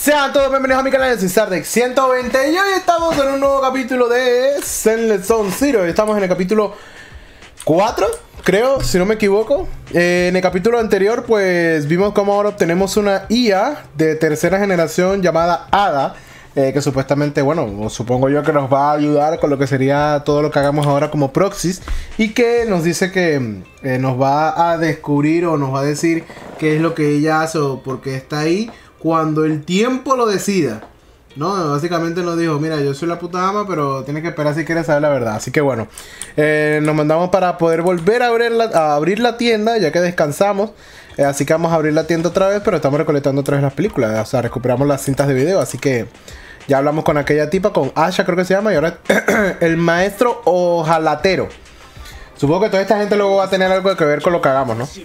Sean todos bienvenidos a mi canal, soy Sardex 120 y hoy estamos en un nuevo capítulo de Zenless Zone Zero. Estamos en el capítulo 4, creo, si no me equivoco. En el capítulo anterior pues vimos cómo ahora obtenemos una IA de tercera generación llamada Ada, que supuestamente, bueno, supongo yo que nos va a ayudar con lo que sería todo lo que hagamos ahora como proxies, y que nos dice que nos va a descubrir o nos va a decir qué es lo que ella hace o por qué está ahí cuando el tiempo lo decida, ¿no? Básicamente nos dijo, mira, yo soy la puta ama, pero tienes que esperar si quieres saber la verdad. Así que bueno, nos mandamos para poder volver a abrir la tienda, ya que descansamos. Así que vamos a abrir la tienda otra vez, pero estamos recolectando otra vez las películas. O sea, recuperamos las cintas de video, así que ya hablamos con aquella tipa, con Asha creo que se llama, y ahora el maestro ojalatero. Supongo que toda esta gente luego va a tener algo que ver con lo que hagamos, ¿no?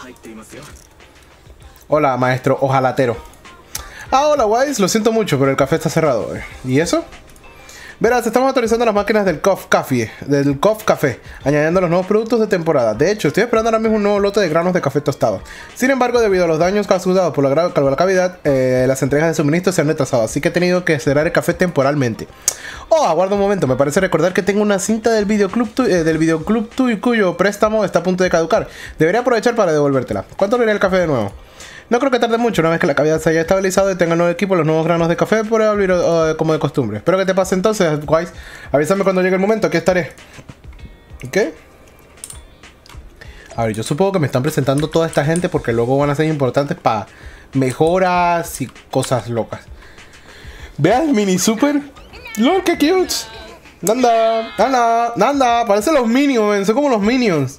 Hola, maestro ojalatero. Ah, hola, guays, lo siento mucho, pero el café está cerrado. ¿Y eso? Verás, estamos actualizando las máquinas del Coff Café, añadiendo los nuevos productos de temporada. De hecho, estoy esperando ahora mismo un nuevo lote de granos de café tostado. Sin embargo, debido a los daños causados por la cavidad, las entregas de suministro se han retrasado, así que he tenido que cerrar el café temporalmente. Oh, aguarda un momento, me parece recordar que tengo una cinta del videoclub cuyo préstamo está a punto de caducar. Debería aprovechar para devolvértela. ¿Cuánto vale el café de nuevo? No creo que tarde mucho, una vez que la cavidad se haya estabilizado y tenga el nuevo equipo, los nuevos granos de café podré abrir como de costumbre. Espero que te pase entonces, guays. Avísame cuando llegue el momento, aquí estaré. ¿Qué? A ver, yo supongo que me están presentando toda esta gente porque luego van a ser importantes para mejoras y cosas locas. Vea el mini super. ¡Lol, qué cute! Nanda, parecen los Minions, son como los Minions.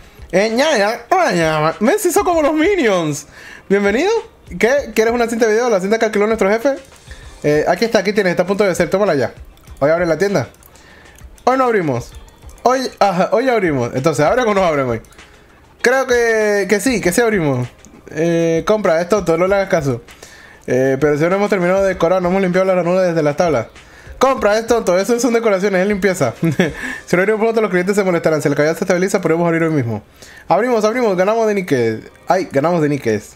Messi son como los Minions. Bienvenido. ¿Qué? ¿Quieres una cinta de video? La cinta que alquiló nuestro jefe. Aquí tienes, está a punto de ser. Tómala ya. Hoy abre la tienda. Hoy no abrimos. Hoy abrimos. Entonces, ¿abren o no abren hoy? Creo que sí abrimos. Compra, es tonto, no le hagas caso. Pero si no hemos terminado de decorar, no hemos limpiado las ranuras desde las tablas. Compra, es tonto, eso son decoraciones, es limpieza. Si no abrimos pronto, los clientes se molestarán. Si la cavidad se estabiliza, podemos abrir hoy mismo. Abrimos, ganamos de níqueles. Ay, ganamos de níqueles.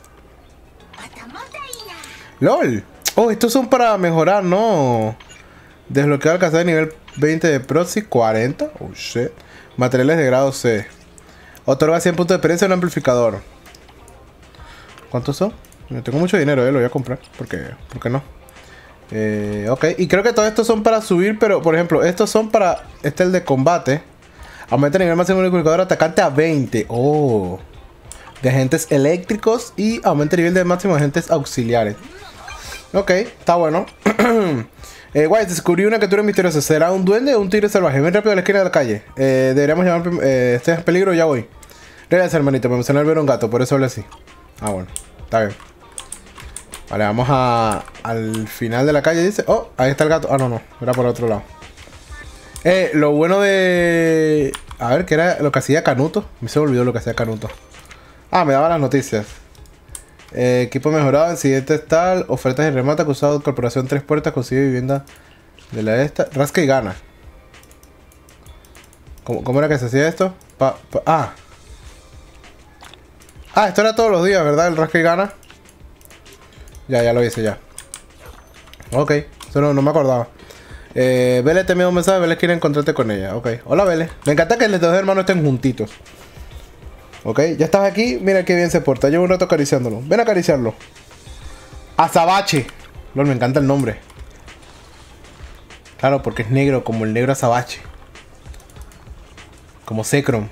LOL. Oh, estos son para mejorar, ¿no? Desbloquear alcanzar el nivel 20 de Proxy, 40. Oh, shit. Materiales de grado C. Otorga 100 puntos de experiencia a un amplificador. ¿Cuántos son? Tengo mucho dinero, lo voy a comprar. ¿Por qué no? Ok, y creo que todos estos son para subir, pero por ejemplo, estos son para... Este es el de combate. Aumenta el nivel máximo del amplificador atacante a 20. Oh. De agentes eléctricos y aumenta el nivel de máximo de agentes auxiliares. Ok, está bueno. Guay, descubrí una criatura misteriosa. ¿Será un duende o un tigre salvaje? Ven rápido a la esquina de la calle. Deberíamos llamar... este es en peligro, ya voy. Gracias, hermanito. Me emocionó al ver un gato, por eso hablé así. Ah, bueno, está bien. Vale, vamos al final de la calle, dice. Oh, ahí está el gato. Ah, no, era por otro lado. Lo bueno de... A ver, ¿qué era lo que hacía Canuto? Me se me olvidó lo que hacía Canuto. Ah, me daba las noticias. Equipo mejorado, el siguiente es tal. Ofertas de remate, acusado, corporación 3 puertas, consigue vivienda de la esta. Rasca y gana. ¿Cómo era que se hacía esto? Esto era todos los días, ¿verdad? El rasca y gana. Ya lo hice ya. Ok, eso no me acordaba. Vele te envió un mensaje, Vele quiere encontrarte con ella. Ok, hola Vele. Me encanta que los dos hermanos estén juntitos. Ok, ya estás aquí. Mira qué bien se porta. Llevo un rato acariciándolo. Ven a acariciarlo. Azabache. Lol, me encanta el nombre. Claro, porque es negro, como el negro azabache. Como Zekrom.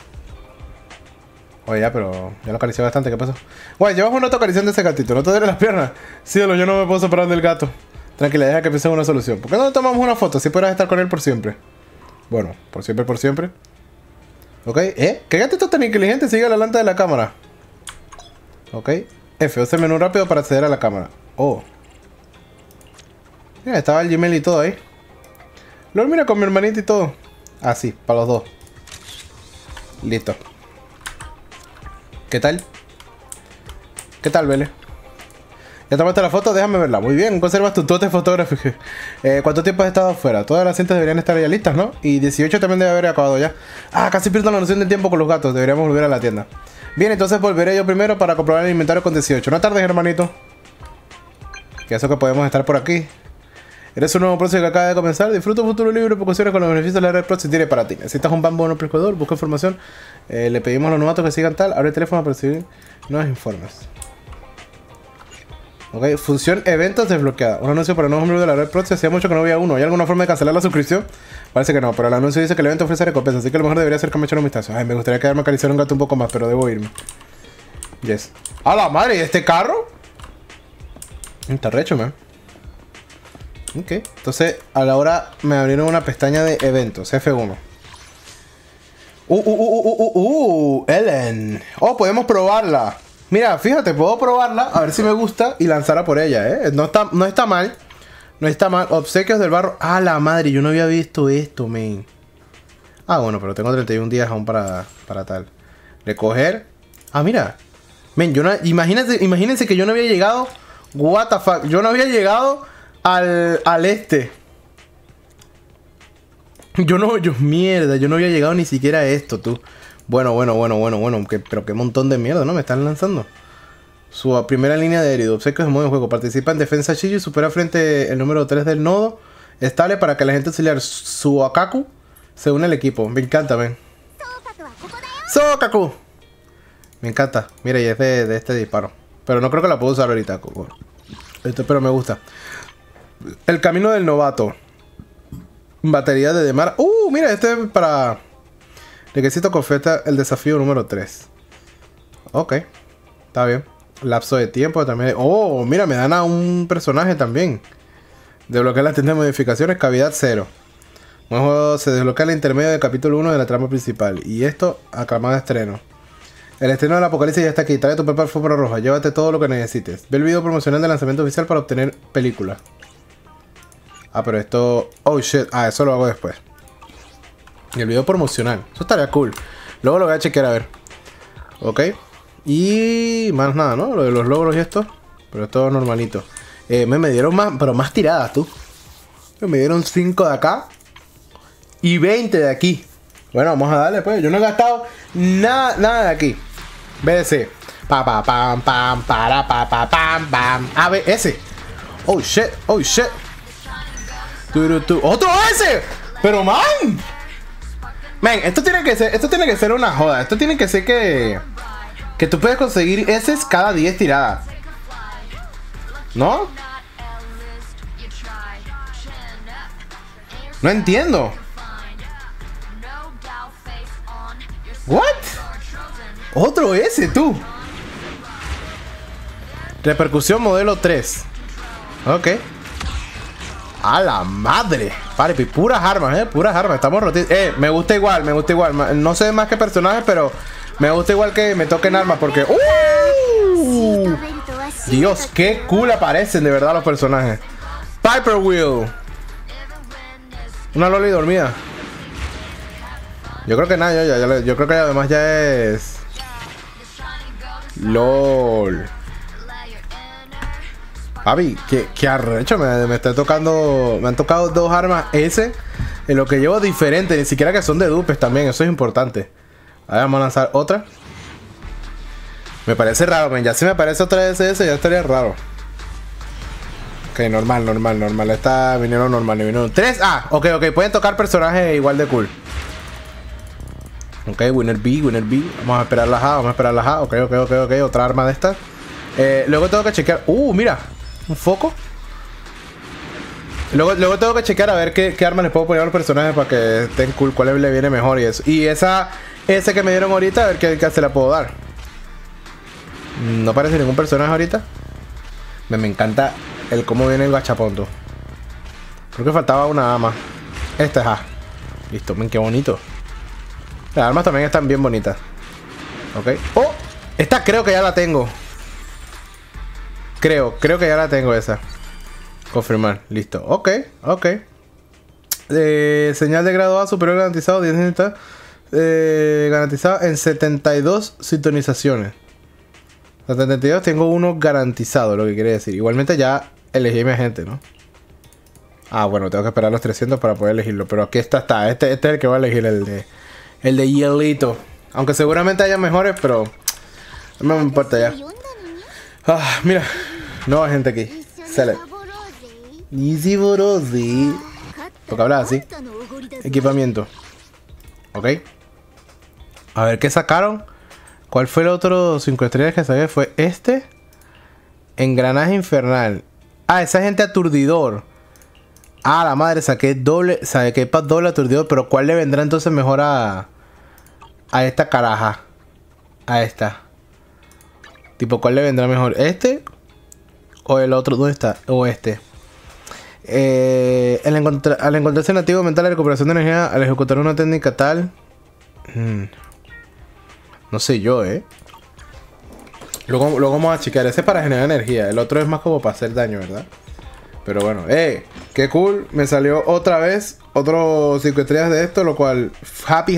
Oye, ya, pero ya lo acaricié bastante. ¿Qué pasó? Guay, llevas un rato acariciando ese gatito. ¿No te duele las piernas? Sí, yo no me puedo separar del gato. Tranquila, deja que piense en una solución. ¿Por qué no tomamos una foto? Si podrás estar con él por siempre. Bueno, por siempre. Ok, ¿qué gatito tan inteligente? Sigue la lanta de la cámara. Ok, F, usa el menú rápido para acceder a la cámara. Oh. Mira, estaba el Gmail y todo ahí. Luego mira con mi hermanita y todo. Ah, sí, para los dos. Listo. ¿Qué tal? ¿Qué tal, Vele? ¿Ya tomaste la foto? Déjame verla. Muy bien, conservas tu dote fotográfico. ¿Cuánto tiempo has estado afuera? Todas las cintas deberían estar ya listas, ¿no? Y 18 también debe haber acabado ya. Ah, casi pierdo la noción del tiempo con los gatos. Deberíamos volver a la tienda. Bien, entonces volveré yo primero para comprobar el inventario con 18. No tardes, hermanito. Que eso que podemos estar por aquí. Eres un nuevo proceso que acaba de comenzar. Disfruta un futuro libre por cuestiones con los beneficios de la red Proxy tiene para ti. Necesitas un bambú amplificador, busca información. Le pedimos a los novatos que sigan tal. Abre el teléfono para recibir nuevos informes. Ok, función eventos desbloqueada. Un anuncio para nuevos miembros de la red Proxy. Hacía mucho que no había uno. ¿Hay alguna forma de cancelar la suscripción? Parece que no, pero el anuncio dice que el evento ofrece recompensa. Así que a lo mejor debería ser que me echen un vistazo. Ay, me gustaría quedarme a acariciar un gato un poco más, pero debo irme. Yes. ¡A la madre! ¿Y este carro? Está recho, man. Ok, entonces a la hora me abrieron una pestaña de eventos, F1. Ellen. Oh, podemos probarla. Mira, fíjate, puedo probarla, a ver si me gusta y lanzarla por ella, No está mal. No está mal. Obsequios del barro. Ah, la madre, yo no había visto esto, men. Ah, bueno, pero tengo 31 días aún para tal. Recoger. Ah, mira. Men, imagínense que yo no había llegado. What the fuck. Yo no había llegado al este. Mierda, yo no había llegado ni siquiera a esto, tú. Bueno. Pero qué montón de mierda, ¿no? Me están lanzando. Su primera línea de herido. Obsequios de modo de juego. Participa en defensa Shiyu y supera frente el número 3 del nodo. Estable para que la gente auxiliar Suakaku se une al equipo. Me encanta, ven. Suakaku. Me encanta. Mira, y es de este disparo. Pero no creo que la puedo usar ahorita. Pero me gusta. El camino del novato. Batería de Demara. Mira, este es para... Requisito confeta el desafío número 3. Ok. Está bien. Lapso de tiempo también. Oh, mira, me dan a un personaje también. Desbloquear las tiendas de modificaciones. Cavidad 0. Un juego se desbloquea el intermedio del capítulo 1 de la trama principal. Y esto, aclamado estreno. El estreno del apocalipsis ya está aquí. Trae tu papel alfombra roja. Llévate todo lo que necesites. Ve el video promocional del lanzamiento oficial para obtener película. Ah, pero esto... Oh, shit. Ah, eso lo hago después. Y el video promocional. Eso estaría cool. Luego lo voy a chequear a ver. Ok. Y... más nada, ¿no? Lo de los logros y esto. Pero es todo normalito. Me dieron más... Pero más tiradas, tú. Me dieron 5 de acá. Y 20 de aquí. Bueno, vamos a darle, pues. Yo no he gastado nada de aquí. BDC. Pam, para, pam. ABS. Oh, shit. ¡Otro S! ¡Pero, man! Man, esto tiene que ser una joda. Esto tiene que ser que tú puedes conseguir S cada 10 tiradas. ¿No? No entiendo. ¿What? Otro S, tú. Repercusión modelo 3. Ok. A la madre. Vale, puras armas, puras armas. Estamos rotos. Me gusta igual. No sé más que personajes, pero me gusta igual que me toquen armas porque... Dios, qué cool aparecen de verdad los personajes. Piper Wheel. Una loli dormida. Yo creo que nada, yo creo que además ya es... LOL. Papi, qué arrecho, me está tocando. Me han tocado 2 armas S. En lo que llevo diferente, ni siquiera que son de dupes también, eso es importante. A ver, vamos a lanzar otra. Me parece raro, men. Ya si me aparece otra SS, ya estaría raro. Ok, normal. Esta vinieron normal, vinieron 3. Ah, ok, pueden tocar personajes igual de cool. Ok, winner B. Vamos a esperar las A, Ok, otra arma de estas. Luego tengo que chequear. Mira, un foco. Luego tengo que chequear a ver qué armas les puedo poner a los personajes para que estén cool, cuál le viene mejor y eso. Y ese que me dieron ahorita, a ver qué se la puedo dar. No aparece ningún personaje ahorita. Me encanta el cómo viene el gachaponto. Creo que faltaba una más. Esta es A. Listo, men, qué bonito. Las armas también están bien bonitas. Ok. ¡Oh! Esta creo que ya la tengo. Creo que ya la tengo esa. Confirmar. Listo. Ok. Señal de grado A superior garantizado. 10 garantizado en 72 sintonizaciones. En 72 tengo uno garantizado, lo que quiere decir. Igualmente ya elegí a mi agente, ¿no? Ah, bueno, tengo que esperar los 300 para poder elegirlo. Pero aquí está. Este es el que voy a elegir, el de hielito. Aunque seguramente haya mejores, pero no me importa ya. Ah, mira. Nueva gente aquí. Select. Easy Borosi. Porque habla así. Equipamiento. Ok. A ver, ¿qué sacaron? ¿Cuál fue el otro 5 estrellas que saqué? Fue este. Engranaje infernal. Ah, esa gente aturdidor. Ah, la madre, saqué para doble aturdidor. Pero ¿cuál le vendrá entonces mejor a esta caraja? A esta. Tipo, ¿cuál le vendrá mejor? ¿Este? ¿O el otro? ¿Dónde está? ¿O este? Al encontrarse nativo mental la recuperación de energía al ejecutar una técnica tal. No sé yo, Luego vamos a checar. Ese es para generar energía. El otro es más como para hacer daño, ¿verdad? Pero bueno, qué cool. Me salió otra vez otro 5 estrellas de esto, lo cual happy.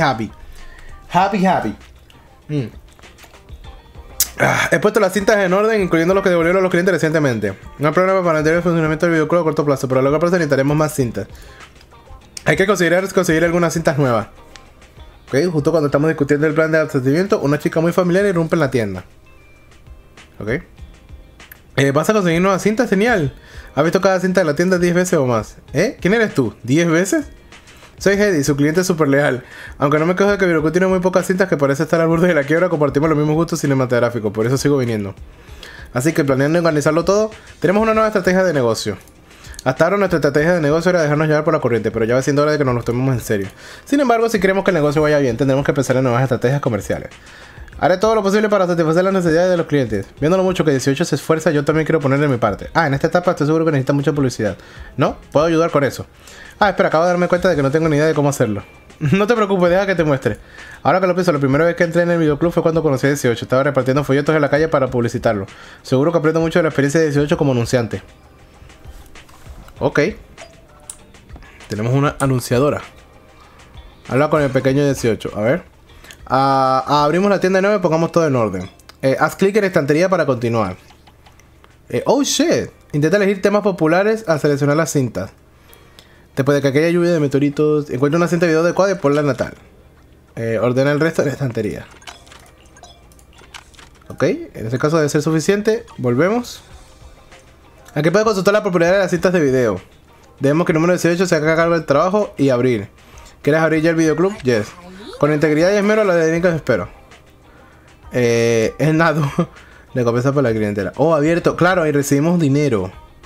He puesto las cintas en orden, incluyendo los que devolvieron los clientes recientemente. No hay problema para mantener el funcionamiento del videojuego a corto plazo, pero a largo plazo necesitaremos más cintas. Hay que conseguir algunas cintas nuevas. Ok, justo cuando estamos discutiendo el plan de abastecimiento, una chica muy familiar irrumpe en la tienda. Ok. ¿Vas a conseguir nuevas cintas? Genial. ¿Has visto cada cinta de la tienda 10 veces o más? ¿Quién eres tú? ¿10 veces? Soy Hedy, su cliente es súper leal. Aunque no me quejo de que Videoclub tiene muy pocas cintas que parece estar al borde de la quiebra, compartimos los mismos gustos cinematográficos, por eso sigo viniendo. Así que planeando organizarlo todo, tenemos una nueva estrategia de negocio. Hasta ahora nuestra estrategia de negocio era dejarnos llevar por la corriente, pero ya va siendo hora de que nos lo tomemos en serio. Sin embargo, si queremos que el negocio vaya bien, tendremos que pensar en nuevas estrategias comerciales. Haré todo lo posible para satisfacer las necesidades de los clientes. Viendo lo mucho que 18 se esfuerza, yo también quiero ponerle mi parte. En esta etapa estoy seguro que necesita mucha publicidad. ¿No? Puedo ayudar con eso. Espera, acabo de darme cuenta de que no tengo ni idea de cómo hacerlo. No te preocupes, deja que te muestre. Ahora que lo pienso, la primera vez que entré en el videoclub fue cuando conocí a 18. Estaba repartiendo folletos en la calle para publicitarlo. Seguro que aprendo mucho de la experiencia de 18 como anunciante. Ok. Tenemos una anunciadora. Habla con el pequeño 18. A ver. Abrimos la tienda de nuevo y pongamos todo en orden. Haz clic en estantería para continuar. Oh shit. Intenta elegir temas populares al seleccionar las cintas. Después de que aquella lluvia de meteoritos, encuentra una cinta de video adecuada y ponla en natal. Ordena el resto de la estantería. Ok, en este caso debe ser suficiente. Volvemos. Aquí puede consultar la propiedad de las cintas de video. Debemos que el número 18 se haga cargo del trabajo y abrir. ¿Quieres abrir ya el videoclub? Yes. Con integridad y esmero la dedico y espero. Es nado. Recompensa por la clientela. Oh, abierto. Claro, ahí recibimos dinero.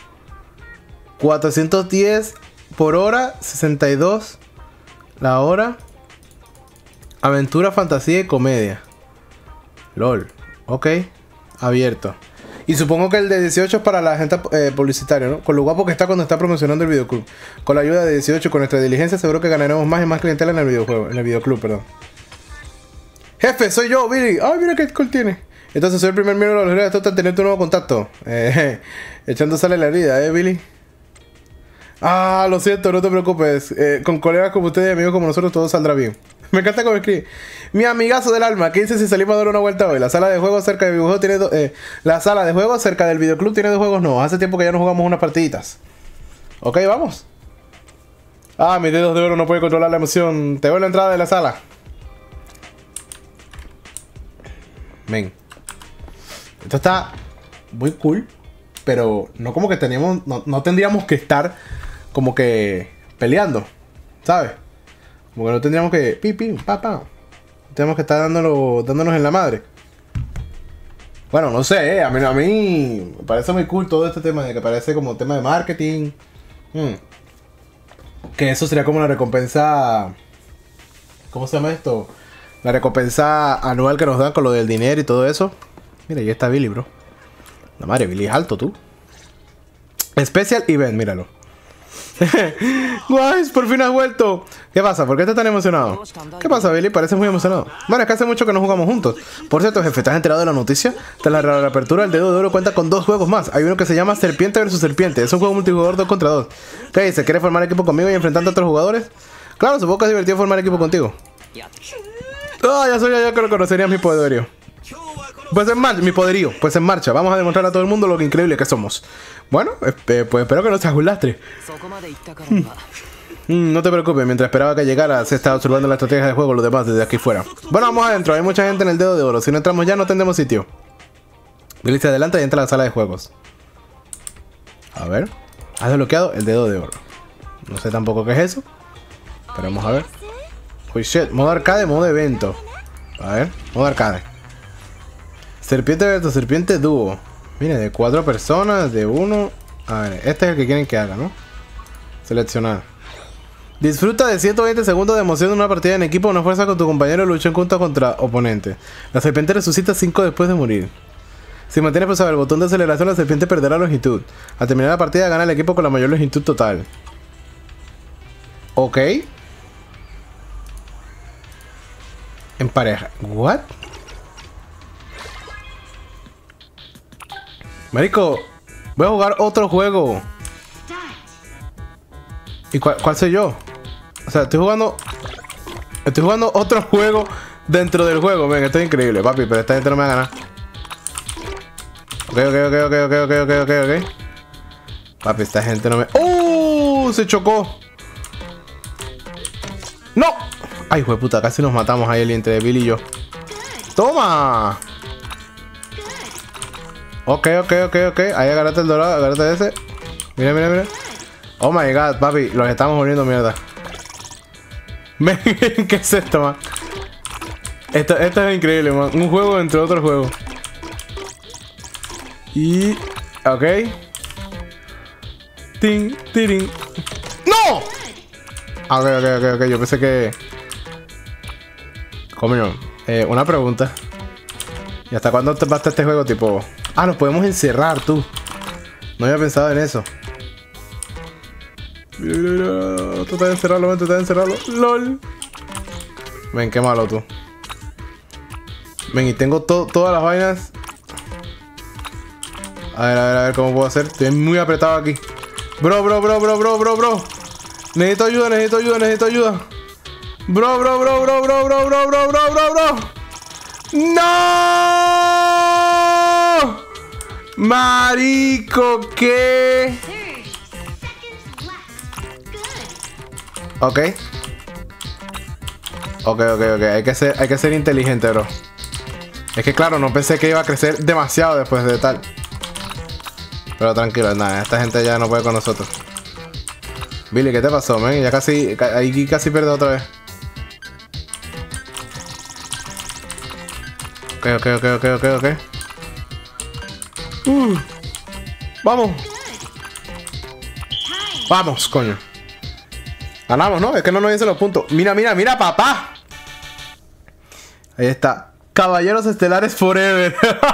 410 por hora. 62 la hora. Aventura, fantasía y comedia. LOL. Ok. Abierto. Y supongo que el de 18 es para la gente publicitaria, ¿no? Con lo guapo que está cuando está promocionando el videoclub. Con la ayuda de 18, con nuestra diligencia, seguro que ganaremos más y más clientela en el videojuego. En el videoclub, perdón. Jefe, soy yo, Billy. Ay, mira qué cool tiene. Entonces soy el primer miembro de los líderes de tener tu nuevo contacto. Echando sale la herida, Billy. Lo siento, no te preocupes. Con colegas como ustedes y amigos como nosotros todo saldrá bien. Me encanta cómo escribe. Mi amigazo del alma, ¿qué dice si salimos a dar una vuelta hoy? La sala de juegos cerca del videojuego tiene la sala de juegos cerca del videoclub tiene 2 juegos nuevos. Hace tiempo que ya no jugamos unas partiditas. Ok, vamos. Mis dedos de oro no pueden controlar la emoción. Te veo en la entrada de la sala. Men. Esto está muy cool. Pero no como que teníamos. No tendríamos que estar como que peleando. ¿Sabes? Como que no tendríamos que... Tenemos que estar dándonos en la madre. Bueno, no sé, a mí me parece muy cool todo este tema de que parece como tema de marketing. Que eso sería como una recompensa... ¿Cómo se llama esto? La recompensa anual que nos dan con lo del dinero y todo eso. Mira, ahí está Billy, bro. La madre, Billy es alto, tú. Special Event, míralo. Guays, por fin has vuelto. ¿Qué pasa? ¿Por qué estás tan emocionado? ¿Qué pasa, Billy? Pareces muy emocionado. Bueno, es que hace mucho que no jugamos juntos. Por cierto, jefe, ¿estás enterado de la noticia? Tras la reapertura, el dedo de oro cuenta con 2 juegos más. Hay uno que se llama Serpiente vs Serpiente. Es un juego multijugador 2 contra 2. ¿Qué dices? ¿Quieres formar equipo conmigo y enfrentando a otros jugadores? Claro, supongo que es divertido formar equipo contigo. Ya que lo conocerías mi poderío. Pues en marcha, mi poderío. Pues en marcha. Vamos a demostrar a todo el mundo lo que increíble que somos. Bueno, pues espero que no seas un lastre. No te preocupes, mientras esperaba que llegara, se estaba observando la estrategia de juego los demás desde aquí fuera. Bueno, vamos adentro, hay mucha gente en el dedo de oro. Si no entramos ya, no tendremos sitio. Billy se adelanta y entra a la sala de juegos. A ver. Has desbloqueado el dedo de oro. No sé tampoco qué es eso. Pero vamos a ver. Uy, shit. Modo arcade, modo evento. A ver, modo arcade. Serpiente versus serpiente dúo. Mire, de 4 personas, de 1. A ver, este es el que quieren que haga, ¿no? Seleccionar. Disfruta de 120 segundos de emoción en una partida en equipo. Una fuerza con tu compañero y lucha en contra oponente. La serpiente resucita 5 después de morir. Si mantienes pulsado el botón de aceleración, la serpiente perderá longitud. Al terminar la partida, gana el equipo con la mayor longitud total. Ok. En pareja. ¿What? Marico, voy a jugar otro juego. ¿Y cuál soy yo? O sea, estoy jugando otro juego dentro del juego. Venga, esto es increíble, papi, pero esta gente no me va a ganar. Ok. Papi, esta gente no me... ¡Oh! Se chocó. ¡No! Ay, hijo de puta, casi nos matamos ahí entre Billy y yo. ¡Toma! Ok. Ahí agárrate el dorado, agárrate ese. Mira. Oh my god, papi, los estamos volviendo mierda. ¿Qué es esto, man? Esto es increíble, man. Un juego entre otro juego. Y... ok. Tiring. ¡No! Ok. Yo pensé que... Coño, una pregunta. ¿Y hasta cuándo te basta este juego? Tipo... Ah, nos podemos encerrar, tú. No había pensado en eso. Mira. Trata de encerrarlo. LOL. Ven, qué malo tú. Ven, y tengo todas las vainas. A ver cómo puedo hacer. Estoy muy apretado aquí. Bro. Necesito ayuda. Bro. ¡No! Marico, ¿qué? Ok. Hay que ser inteligente, bro. Es que claro, no pensé que iba a crecer demasiado después de tal. Pero tranquilo, nada, esta gente ya no puede con nosotros. Billy, ¿qué te pasó, man? Ya casi pierdo otra vez. Ok. Vamos, coño. Ganamos, ¿no? Es que no nos dicen los puntos. Mira, papá. Ahí está. Caballeros Estelares Forever.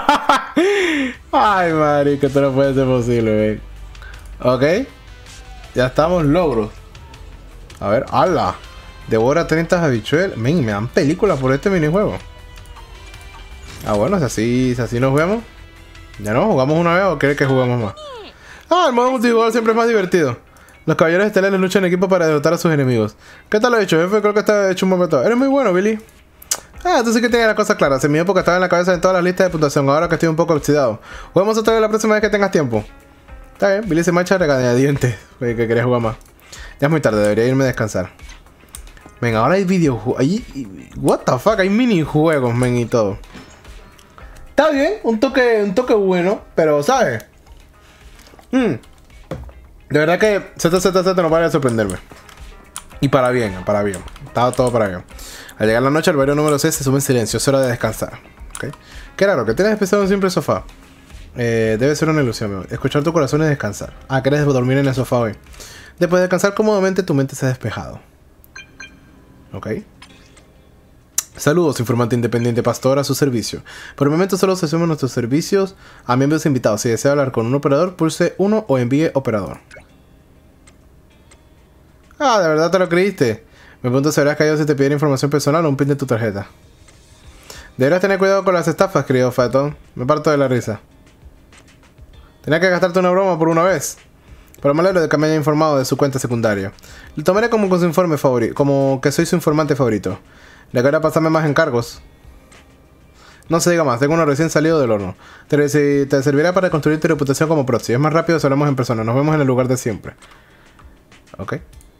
Ay, marico, esto no puede ser posible, güey. Ok. Ya estamos, logros. A ver, ¡hala! Devora 30 habichuelas. Me dan películas por este minijuego. Ah, bueno, si así nos vemos. ¿Ya no? ¿Jugamos una vez o crees que jugamos más? Ah, el modo multijugador siempre es más divertido. Los caballeros estelares luchan en equipo para derrotar a sus enemigos. ¿Qué tal lo he hecho, jefe? Creo que está hecho un momento. Eres muy bueno, Billy. Ah, tú sí que tienes la cosa clara. En mi época estaba en la cabeza en todas las listas de puntuación. Ahora que estoy un poco oxidado. Juguemos otra vez la próxima vez que tengas tiempo. Está bien, Billy se marcha regañadientes. Oye, que quería jugar más. Ya es muy tarde, debería irme a descansar. Venga, ahora hay videojuegos. What the fuck, hay minijuegos, men, y todo. Está bien, un toque bueno, pero ¿sabes? De verdad que ZZZ no para de sorprenderme. Y para bien. Estaba todo para bien. Al llegar la noche, el barrio número 6 se sube en silencio. Es hora de descansar. ¿Okay? Qué raro, que tienes especial siempre el sofá. Debe ser una ilusión. Escuchar tu corazón y descansar. Ah, ¿quieres dormir en el sofá hoy? Después de descansar cómodamente, tu mente se ha despejado. Ok. Saludos, informante independiente pastor, a su servicio. Por el momento solo ofrecemos nuestros servicios a miembros invitados. Si desea hablar con un operador, pulse 1 o envíe operador. Ah, ¿de verdad te lo creíste? Me pregunto si habrás caído si te piden información personal o un pin de tu tarjeta. Deberás tener cuidado con las estafas, querido Fatón. Me parto de la risa. Tenía que gastarte una broma por una vez. Pero me alegro de que me haya informado de su cuenta secundaria. Lo tomaré como con su informe favorito, como que soy su informante favorito. ¿Le pasarme más encargos? No se diga más, tengo uno recién salido del horno. Te servirá para construir tu reputación como proxy. Es más rápido si hablamos en persona. Nos vemos en el lugar de siempre. Ok.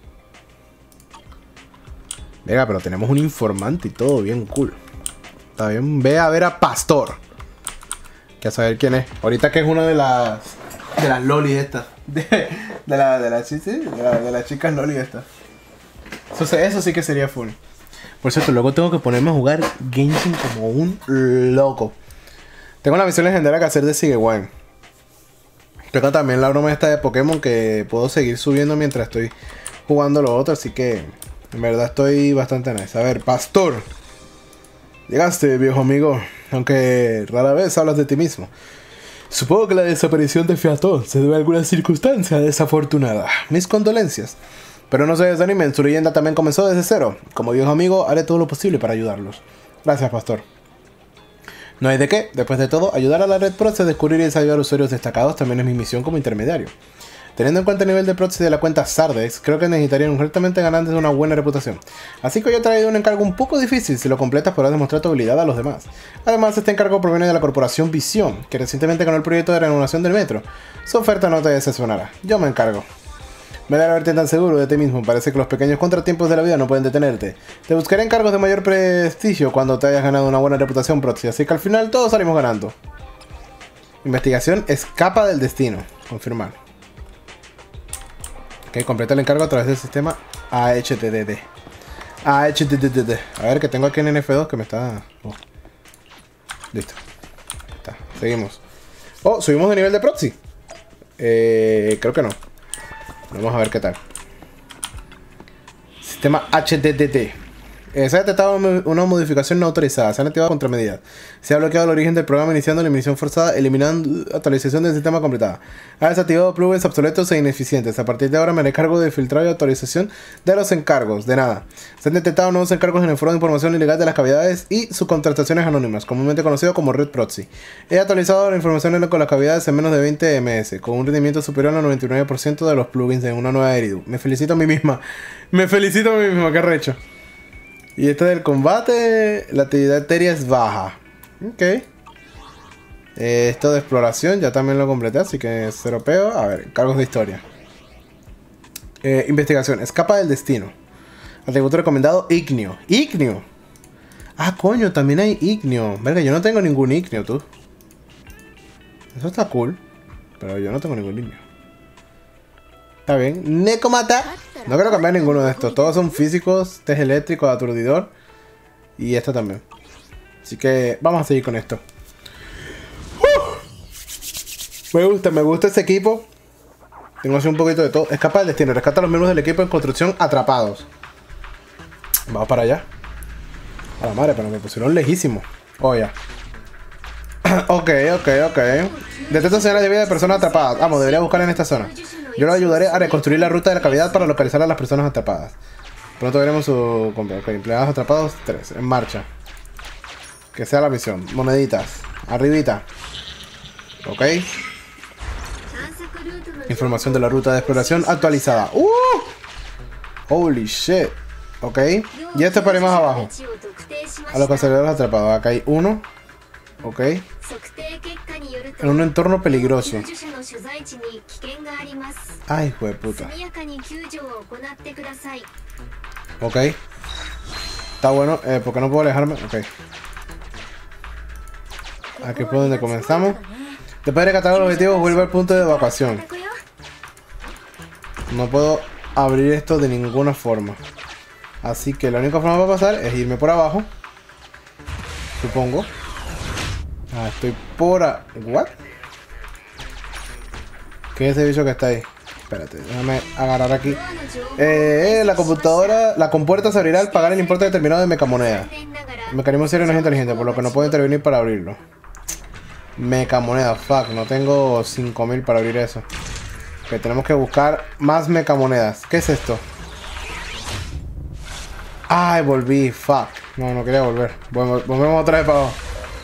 Venga, pero tenemos un informante y todo bien cool. Está bien, ve a ver a Pastor. Que a saber quién es. Ahorita que es una de las De las lolis estas. De las chicas lolis estas. Eso sí que sería full. Por cierto, luego tengo que ponerme a jugar Genshin como un loco. Tengo una misión legendaria que hacer de Sigewine. Tengo también la broma esta de Pokémon que puedo seguir subiendo mientras estoy jugando lo otro. Así que en verdad estoy bastante nice. A ver, Pastor. Llegaste, viejo amigo. Aunque rara vez hablas de ti mismo. Supongo que la desaparición de Fiatón se debe a alguna circunstancia desafortunada. Mis condolencias. Pero no se desanimen, su leyenda también comenzó desde cero. Como viejo amigo, haré todo lo posible para ayudarlos. Gracias, Pastor. No hay de qué. Después de todo, ayudar a la Red Proxy a descubrir y desarrollar usuarios destacados también es mi misión como intermediario. Teniendo en cuenta el nivel de Proxy de la cuenta Sardex, creo que necesitarían urgentemente ganantes de una buena reputación. Así que yo he traído un encargo un poco difícil. Si lo completas podrás demostrar tu habilidad a los demás. Además, este encargo proviene de la corporación Visión, que recientemente ganó el proyecto de renovación del metro. Su oferta no te decepcionará. Yo me encargo. Me alegra verte tan seguro de ti mismo. Parece que los pequeños contratiempos de la vida no pueden detenerte. Te buscaré encargos de mayor prestigio cuando te hayas ganado una buena reputación, Proxy. Así que al final todos salimos ganando. Investigación escapa del destino. Confirmar. Ok, completa el encargo a través del sistema AHTDD. AHTDD. A ver, que tengo aquí en NF2 que me está... Oh. Listo. Está. Seguimos. Oh, subimos de nivel de Proxy. Creo que no. Vamos a ver qué tal. Sistema HTTT. Se ha detectado una modificación no autorizada. Se han activado contramedidas. Se ha bloqueado el origen del programa iniciando la emisión forzada, eliminando actualización del sistema completada. Ha desactivado plugins obsoletos e ineficientes. A partir de ahora me haré cargo de filtrar y actualización de los encargos. De nada. Se han detectado nuevos encargos en el foro de información ilegal de las cavidades y subcontrataciones anónimas, comúnmente conocido como Red Proxy. He actualizado la información con las cavidades en menos de 20 ms, con un rendimiento superior al 99% de los plugins de una nueva Eridu. Me felicito a mí misma. Me felicito a mí misma, qué recho. Y este del combate, la actividad etérea es baja. Ok. Esto de exploración ya también lo completé, así que cero peo. A ver, cargos de historia. Investigación, escapa del destino. Atributo recomendado, Ignio. ¡Ignio! Ah, coño, también hay Ignio. Verga, yo no tengo ningún Ignio, tú. Eso está cool. Pero yo no tengo ningún Ignio. Está bien. Necomata. No quiero cambiar ninguno de estos. Todos son físicos, test eléctrico, aturdidor. Y esto también. Así que vamos a seguir con esto. Me gusta este equipo. Tengo así un poquito de todo. Escapa del destino. Rescata a los miembros del equipo en construcción atrapados. Vamos para allá. A la madre, pero me pusieron lejísimo. Oh, ya. Ok. Detecto señales de vida de personas atrapadas. Vamos, debería buscar en esta zona. Yo lo ayudaré a reconstruir la ruta de la cavidad para localizar a las personas atrapadas. Pronto veremos su... Ok, empleados atrapados 3. En marcha. Que sea la misión. Moneditas. Arribita. Ok. Información de la ruta de exploración actualizada. Holy shit. Ok. Y esto es para ir más abajo. A los conservadores atrapados. Acá hay uno. Ok. En un entorno peligroso. Ay, hijo de puta. Ok. Está bueno. ¿Por qué no puedo alejarme? Ok. Aquí fue donde comenzamos. Después de rescatar los objetivos, vuelve al punto de evacuación. No puedo abrir esto de ninguna forma. Así que la única forma para pasar es irme por abajo. Supongo. Ah, estoy por... ¿What? ¿Qué es ese bicho que está ahí? Espérate, déjame agarrar aquí. La computadora... La compuerta se abrirá al pagar el importe determinado de mecamoneda. El mecanismo serio no es inteligente, por lo que no puedo intervenir para abrirlo. Mecamoneda, fuck. No tengo 5000 para abrir eso. Ok, tenemos que buscar más mecamonedas. ¿Qué es esto? Ay, volví, fuck. No, no quería volver. Volvemos otra vez para abajo.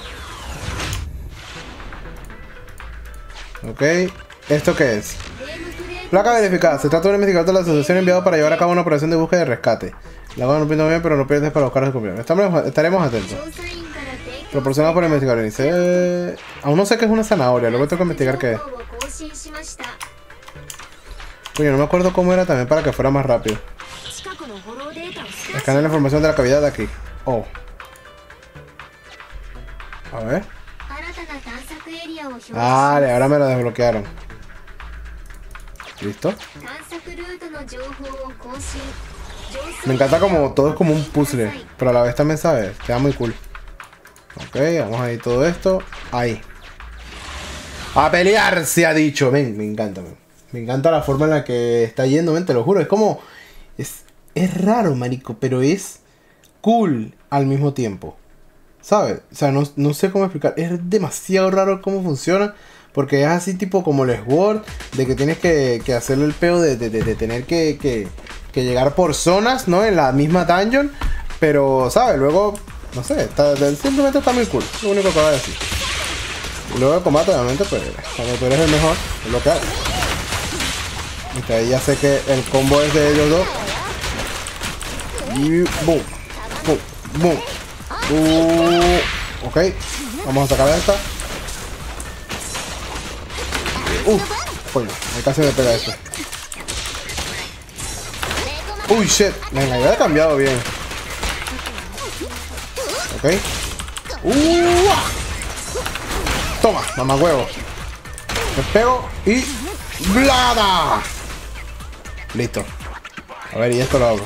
Ok, ¿esto qué es? Placa verificada. Se trata de un investigador de la asociación enviado para llevar a cabo una operación de búsqueda y rescate. La cosa no pinta bien, pero no pierdes para buscar a su compañero. Estaremos atentos. Proporcionado por el investigador. Dice... Aún no sé qué es una zanahoria. Luego tengo que investigar qué es. Coño, no me acuerdo cómo era también para que fuera más rápido. Escanea la información de la cavidad de aquí. Oh. A ver. Vale, ahora me lo desbloquearon. Listo. Me encanta como todo es como un puzzle, pero a la vez también, ¿sabes? Queda muy cool. Ok, vamos a ir todo esto. Ahí. A pelear, se ha dicho. Ven, me encanta, man. Me encanta la forma en la que está yendo, ven, te lo juro. Es como... Es raro, marico, pero es cool al mismo tiempo. ¿Sabes? O sea, no sé cómo explicar. Es demasiado raro cómo funciona. Porque es así tipo como el Sword. De que tienes que hacerle el peo de tener que llegar por zonas, ¿no? En la misma dungeon. Pero, ¿sabes? Luego, no sé, simplemente está muy cool. Lo único que voy a decir. Y luego el combate, obviamente, pues cuando tú eres el mejor, es lo que hago. Y ahí ya sé que el combo es de ellos dos. Y boom, boom, boom. Ok, vamos a sacar esta. Coño, me casi me pega esto. Uy, shit. Venga, ya he cambiado bien. Ok. Toma, mamá huevo. Me pego y... ¡Blada! Listo. A ver, y esto lo hago.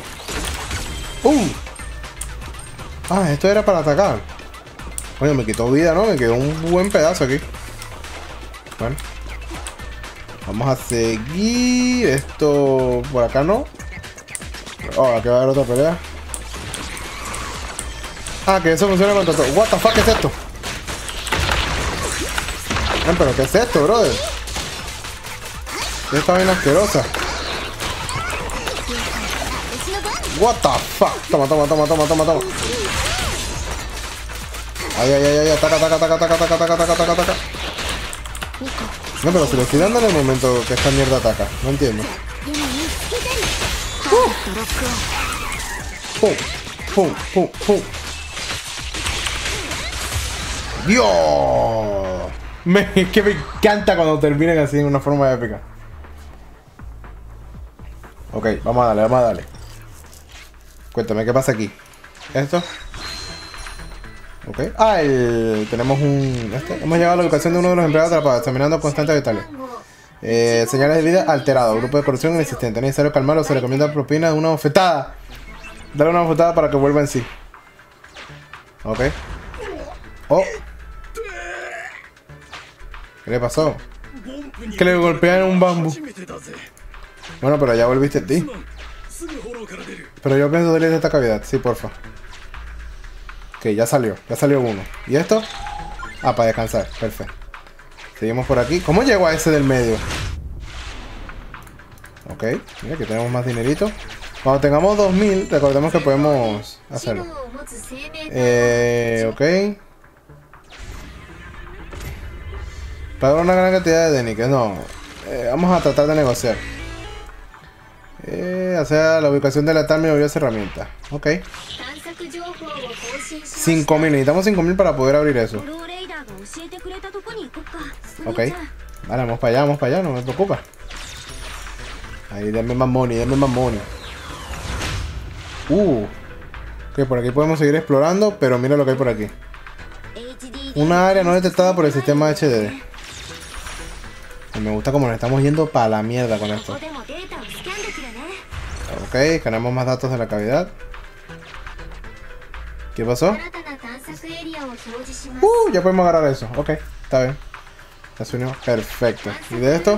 Ah, esto era para atacar. Bueno, me quitó vida, ¿no? Me quedó un buen pedazo aquí. Bueno. Vamos a seguir. Esto por acá no. Oh, aquí va a haber otra pelea. Ah, que eso funciona contra todo. What the fuck, ¿qué es esto? Pero ¿qué es esto, brother? Esta vaina asquerosa. What the fuck. Toma. Ay. Ataca. No, pero si le estoy dando en el momento que esta mierda ataca. No entiendo. Pum. ¡Dios! Es que me encanta cuando terminan así en una forma épica. Ok, vamos a darle. Cuéntame, ¿qué pasa aquí? ¿Esto? Ok. Tenemos un... Hemos llegado a la ubicación de uno de los empleados atrapados, examinando constantes vitales. Señales de vida alterado. Grupo de corrupción inexistente. Es necesario calmarlo. Se recomienda propina de una bofetada. Dale una bofetada para que vuelva en sí. Ok. Oh. ¿Qué le pasó? Que le golpean un bambú. Bueno, pero ya volviste a ti. Pero yo pienso salir de esta cavidad. Sí, porfa. Ok, ya salió uno. ¿Y esto? Ah, para descansar. Perfecto. Seguimos por aquí. ¿Cómo llego a ese del medio? Ok, mira, aquí tenemos más dinerito. Cuando tengamos 2000, recordemos que podemos hacerlo. Ok. Pagar una gran cantidad de deniques. No. Vamos a tratar de negociar. Hacer la ubicación de la tal valiosa herramienta. Ok. 5000. Necesitamos 5000 para poder abrir eso. Ok. Vale, vamos para allá, no me preocupa. Ahí, denme más money. Ok, por aquí podemos seguir explorando, pero mira lo que hay por aquí. Una área no detectada por el sistema HDD. Y me gusta como nos estamos yendo para la mierda con esto. Ok, ganamos más datos de la cavidad. ¿Qué pasó? Ya podemos agarrar eso. Ok, está bien. Ya se unió. Perfecto. ¿Y de esto?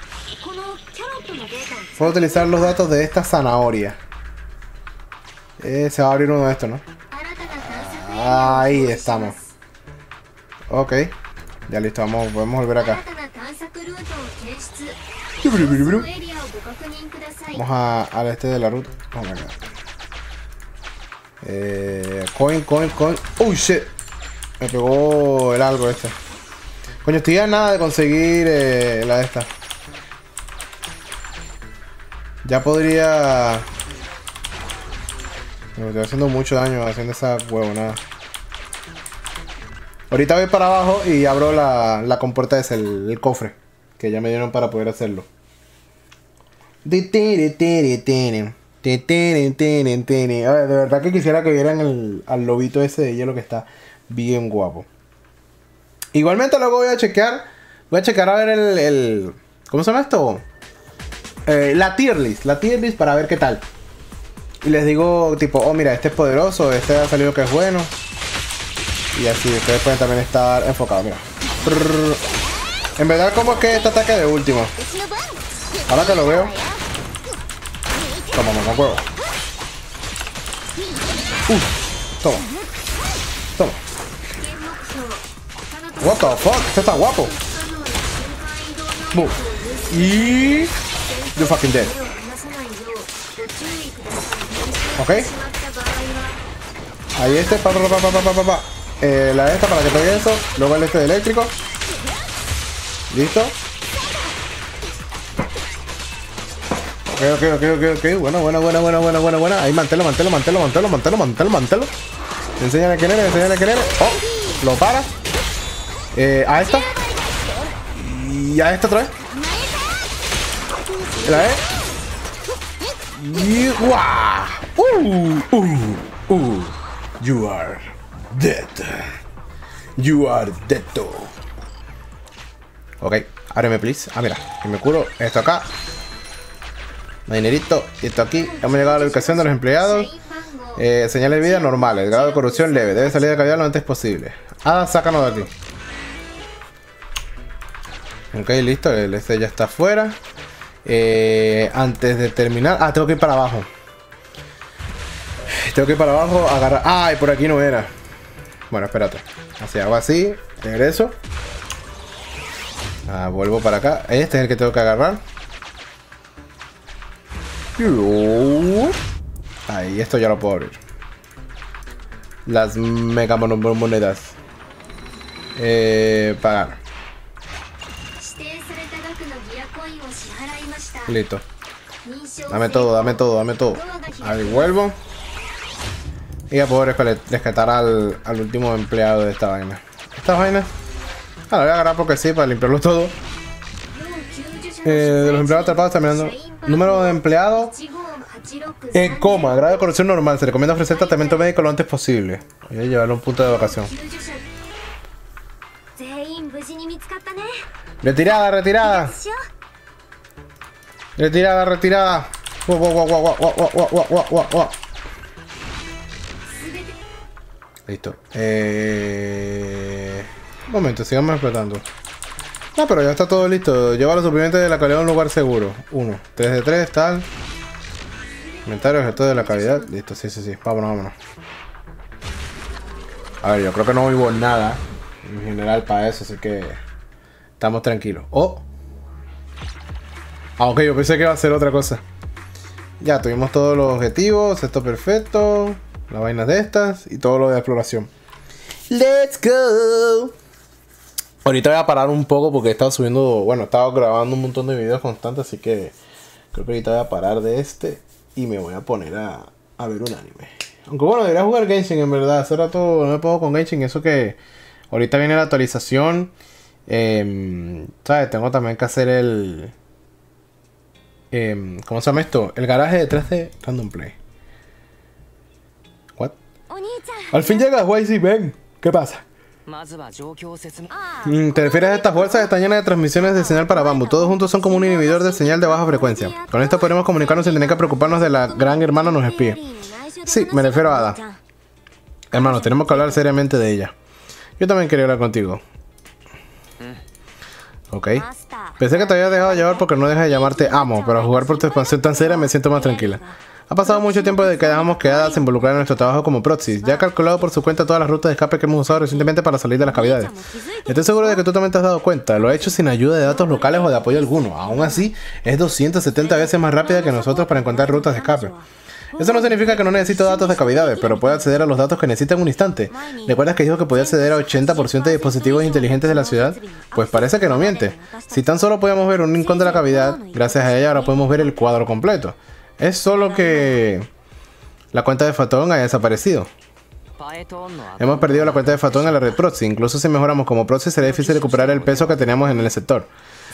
Puedo utilizar los datos de esta zanahoria. Se va a abrir uno de estos, ¿no? Ahí estamos. Ok. Ya listo, podemos volver acá. Vamos al este de la ruta. Vamos acá. Coin. Oh shit. Me pegó el algo este. Coño, estoy a nada de conseguir la de esta. Ya podría... Me estoy haciendo mucho daño haciendo esa huevonada. Ahorita voy para abajo y abro la compuerta ese, el cofre. Que ya me dieron para poder hacerlo. A ver, de verdad que quisiera que vieran al lobito ese de hielo que está bien guapo. Igualmente luego voy a checar a ver el ¿cómo se llama esto? la tier list para ver qué tal. Y les digo tipo, oh mira, este es poderoso, este ha salido que es bueno. Y así, ustedes pueden también estar enfocados, mira. En verdad, como que este ataque de último. Ahora que lo veo. Toma, mamá huevo. Toma. Toma. What the fuck? Este está guapo. Boom. Y... You fucking dead. Ok. Ahí este, la esta para que pegue eso. Luego el este de eléctrico. Listo. Ok. Buena. Ahí mantelo. Enséñale quién eres. Oh, lo para. A esta. Y a esta otra vez. La E. Y ¡guau! You are dead. Ok, ábreme please. Ah, mira, que me curo. Esto acá. Dinerito. Y esto aquí. Hemos llegado a la ubicación de los empleados. Señales de vida normales. Grado de corrupción leve. Debe salir de cavidad lo antes posible. Ah, sácanos de aquí. Ok, listo. El este ya está afuera. Antes de terminar. Ah, tengo que ir para abajo. Agarrar. Ah, y por aquí no era. Bueno, espérate. Así hago así. Regreso. Vuelvo para acá. Este es el que tengo que agarrar. Ahí, esto ya lo puedo abrir. Las mega monedas. Pagar. Listo. Dame todo. Ahí vuelvo. Y ya puedo rescatar al último empleado de esta vaina. Estas vainas. Lo voy a agarrar porque sí, para limpiarlo todo. De los empleados atrapados terminando. Número de empleados. En coma. Grado de corrupción normal. Se recomienda ofrecer tratamiento médico lo antes posible. Voy a llevarlo a un punto de vacación. Retirada. Listo. Un momento, sigamos explotando. Ah, pero ya está todo listo. Lleva los suplimientos de la calidad a un lugar seguro. 1, 3 de 3, tal. Inventario, objeto de la calidad. Listo, sí. Vámonos. A ver, yo creo que no vivo nada en general para eso, así que estamos tranquilos. Oh. Ok, yo pensé que iba a ser otra cosa. Ya, tuvimos todos los objetivos. Esto perfecto. Las vainas de estas y todo lo de exploración. Let's go. Ahorita voy a parar un poco porque he estado subiendo, bueno, he estado grabando un montón de videos constantes, así que creo que ahorita voy a parar de este y me voy a poner a ver un anime. Aunque bueno, debería jugar Genshin en verdad. Hace rato no me puedo con Genshin, eso que ahorita viene la actualización. ¿Sabes? Tengo también que hacer el... ¿cómo se llama esto? El garaje detrás de Random Play. ¿What? Al fin llegas, YC, ven. ¿Qué pasa? ¿Te refieres a estas bolsas? Están llenas de transmisiones de señal para Bamboo. Todos juntos son como un inhibidor de señal de baja frecuencia. Con esto podremos comunicarnos sin tener que preocuparnos de la gran hermana nos espía. Sí, me refiero a Ada. Hermano, tenemos que hablar seriamente de ella. Yo también quería hablar contigo. Ok. Pensé que te había dejado llevar porque no dejas de llamarte amo, pero al jugar por tu expansión tan seria me siento más tranquila. Ha pasado mucho tiempo desde que dejamos que Ada se involucrara en nuestro trabajo como Proxys. Ya ha calculado por su cuenta todas las rutas de escape que hemos usado recientemente para salir de las cavidades. Estoy seguro de que tú también te has dado cuenta. Lo he hecho sin ayuda de datos locales o de apoyo alguno. Aún así, es 270 veces más rápida que nosotros para encontrar rutas de escape. Eso no significa que no necesito datos de cavidades, pero puedo acceder a los datos que necesita en un instante. ¿Recuerdas que dijo que podía acceder a 80% de dispositivos inteligentes de la ciudad? Pues parece que no miente. Si tan solo podíamos ver un rincón de la cavidad, gracias a ella ahora podemos ver el cuadro completo. Es solo que la cuenta de Phaeton haya desaparecido. Hemos perdido la cuenta de Phaeton en la red Proxy. Incluso si mejoramos como Proxy será difícil recuperar el peso que teníamos en el sector.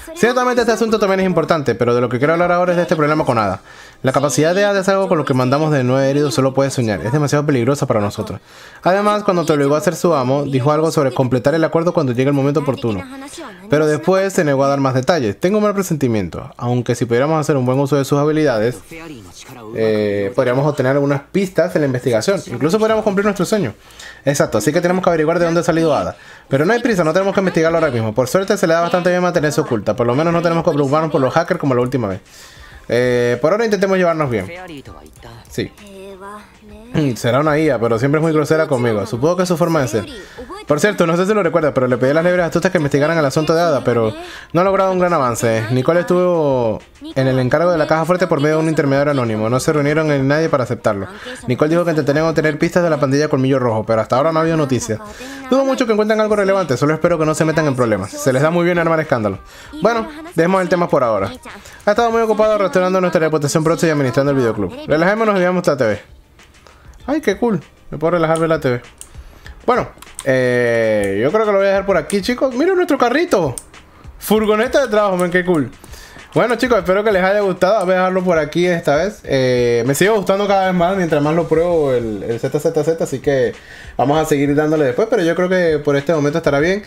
Ciertamente este asunto también es importante, pero de lo que quiero hablar ahora es de este problema con Ada. La capacidad de Ada es algo con lo que mandamos de 9 heridos solo puede soñar. Es demasiado peligrosa para nosotros. Además, cuando te obligó a ser su amo, dijo algo sobre completar el acuerdo cuando llegue el momento oportuno. Pero después se negó a dar más detalles. Tengo un mal presentimiento. Aunque si pudiéramos hacer un buen uso de sus habilidades, podríamos obtener algunas pistas en la investigación. Incluso podríamos cumplir nuestro sueño. Exacto, así que tenemos que averiguar de dónde ha salido Ada. Pero no hay prisa, no tenemos que investigarlo ahora mismo. Por suerte se le da bastante bien mantenerse oculta. Por lo menos no tenemos que preocuparnos por los hackers como la última vez. Por ahora intentemos llevarnos bien. Sí. Será una IA, pero siempre es muy grosera conmigo. Supongo que es su forma de ser. Por cierto, no sé si lo recuerdas, pero le pedí a las libres astutas que investigaran el asunto de Ada, pero no ha logrado un gran avance. Nicole estuvo en el encargo de la caja fuerte por medio de un intermediario anónimo. No se reunieron en nadie para aceptarlo. Nicole dijo que intentarían obtener pistas de la pandilla Colmillo Rojo, pero hasta ahora no ha habido noticias. Dudo mucho que encuentren algo relevante, solo espero que no se metan en problemas. Se les da muy bien armar escándalos. Bueno, dejemos el tema por ahora. Ha estado muy ocupado restaurando nuestra reputación pronto y administrando el videoclub. Relajémonos y veamos la TV. Ay, qué cool. Me puedo relajar ver la TV. Bueno, yo creo que lo voy a dejar por aquí, chicos. Miren nuestro carrito. Furgoneta de trabajo, men, qué cool. Bueno, chicos, espero que les haya gustado. Voy a dejarlo por aquí esta vez. Me sigue gustando cada vez más mientras más lo pruebo el ZZZ. Así que vamos a seguir dándole después. Pero yo creo que por este momento estará bien.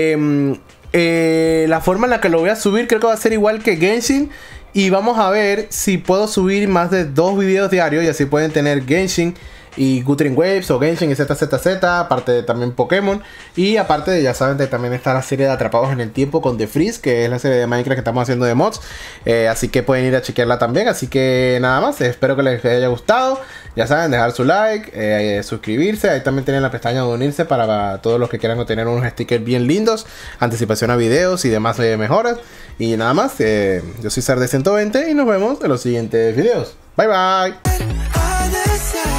La forma en la que lo voy a subir creo que va a ser igual que Genshin. Y vamos a ver si puedo subir más de 2 videos diarios. Y así pueden tener Genshin y Guthrie Waves o Genshin y ZZZ, aparte de también Pokémon. Y aparte de, ya saben, de también está la serie de Atrapados en el Tiempo con The Freeze, que es la serie de Minecraft que estamos haciendo de mods. Así que pueden ir a chequearla también. Así que nada más, espero que les haya gustado. Ya saben, dejar su like, suscribirse. Ahí también tienen la pestaña de unirse para todos los que quieran obtener unos stickers bien lindos, anticipación a videos y demás mejoras. Y nada más, yo soy Sar de 120 y nos vemos en los siguientes videos. Bye bye.